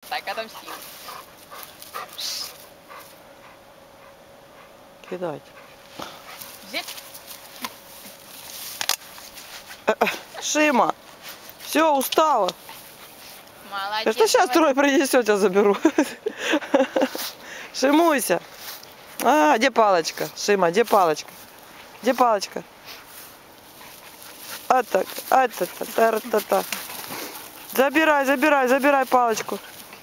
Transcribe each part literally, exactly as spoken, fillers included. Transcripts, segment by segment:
Так, отомстил. Кидать. Взять. Шима, все, устала. Молодец. Что сейчас давай. трое принесет, я заберу. Шимуйся. А, где палочка? Шима, где палочка? Где палочка? А так, а та та та та та Забирай, забирай, забирай палочку.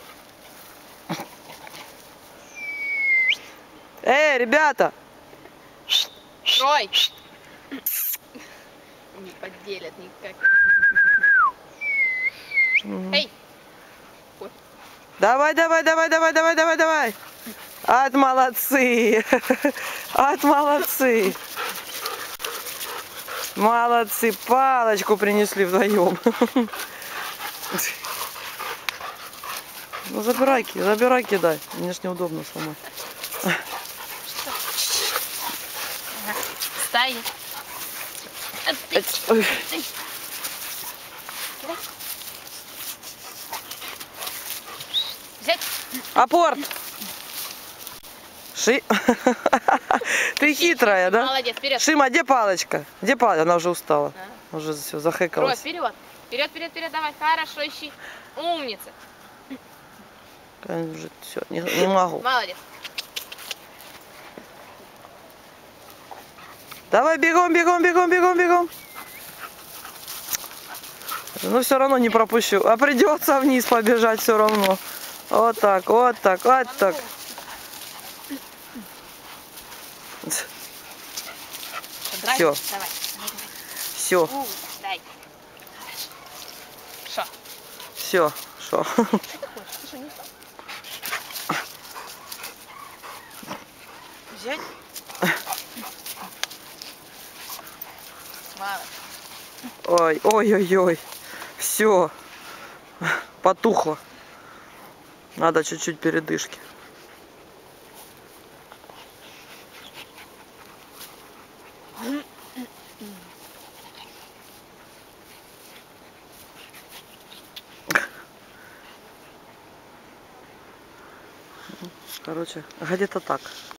Эй, ребята! Трой. Не поделят никак. Эй. Ой. Давай, давай, давай, давай, давай, давай, давай. От молодцы. От молодцы. Молодцы. Палочку принесли вдвоем. Ну забирай, забирай, кидай. Мне ж неудобно самой. Стоит. Взять. Апорт. Ши. Ты хитрая, да? Молодец, вперед. Шима, где палочка? Где палочка? Она уже устала. А. Уже все, Трой, захекалась. вперед. Вперед, вперед, вперед, давай. Хорошо, ищи. Умница. Уже все, не, не могу. Молодец. Давай, бегом, бегом, бегом, бегом, бегом. Ну, все равно не пропущу. А придется вниз побежать все равно. Вот так, вот так, вот так. Все. Давай. Все. Дай. Шо? Все. Что? Что ты хочешь? Ты что, не устал? Взять? Мало. Ой, ой, ой, ой. Все. Потухло. Надо чуть-чуть передышки. Короче, где-то так.